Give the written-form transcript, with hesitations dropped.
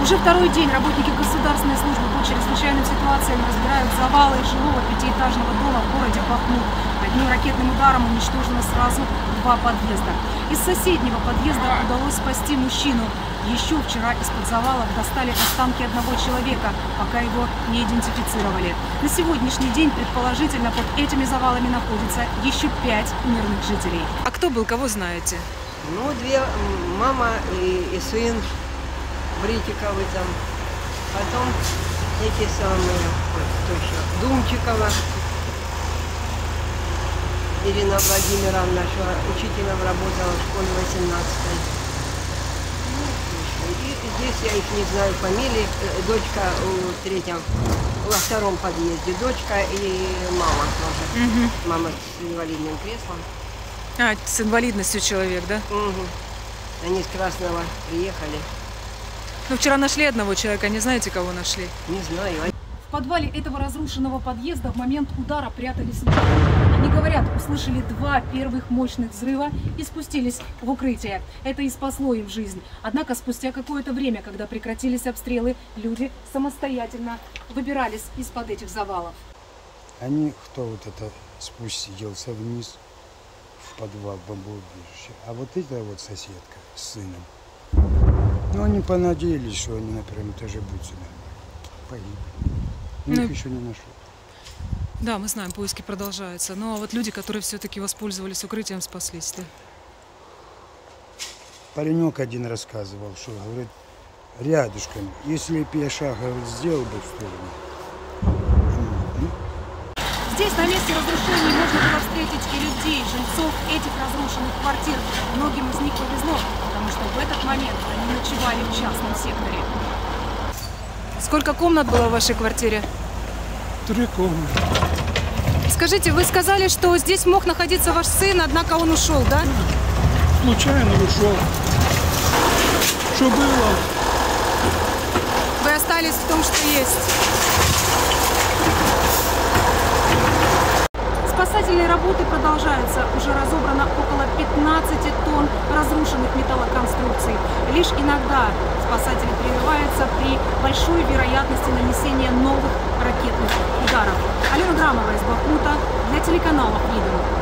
Уже второй день работники Государственной службы по чрезвычайным ситуациям разбирают завалы жилого пятиэтажного дома в городе Бахмут. Одним ракетным ударом уничтожено сразу 2 подъезда. Из соседнего подъезда удалось спасти мужчину. Еще вчера из-под завалов достали останки одного человека, пока его не идентифицировали. На сегодняшний день, предположительно, под этими завалами находится еще 5 мирных жителей. А кто был, кого знаете? Ну, 2, мама и сын Бритиковы там. Потом эти самые, точно, Думчикова Ирина Владимировна, что учителем работала в школе 18-й. И здесь я их не знаю фамилии. Дочка во втором подъезде. Дочка и мама тоже. Угу. Мама с инвалидным креслом. А, с инвалидностью человек, да? Угу. Они с Красного приехали. Ну, вчера нашли одного человека, не знаете, кого нашли? Не знаю. В подвале этого разрушенного подъезда в момент удара прятались люди. Они говорят, услышали 2 первых мощных взрыва и спустились в укрытие. Это и спасло им жизнь. Однако спустя какое-то время, когда прекратились обстрелы, люди самостоятельно выбирались из-под этих завалов. Они, кто вот это спустился вниз в подвал бомбоубежища, а вот эта вот соседка с сыном, ну, они понадеялись, что они на первом этаже будут сюда. Погибли. Их еще не нашли. Да, мы знаем, поиски продолжаются. Но вот люди, которые все-таки воспользовались укрытием, спаслись, да? Паренек один рассказывал, что, говорит, рядышком, если бы я шаг, говорит, сделал бы в сторону. Здесь, на месте разрушений, можно было встретить и людей, жильцов этих разрушенных квартир. Многим из них повезло, потому что в этот момент они ночевали в частном секторе. Сколько комнат было в вашей квартире? 3 комнаты. Скажите, вы сказали, что здесь мог находиться ваш сын, однако он ушел, да? Случайно ушел. Что было? Вы остались в том, что есть. Спасательные работы продолжаются. Уже разобрано около 15 тонн разрушенных металлоконструкций. Лишь иногда спасатели прерываются при большой вероятности нанесения новых ракетных ударов. Алена Грамова из Бахмута для телеканала «Видим».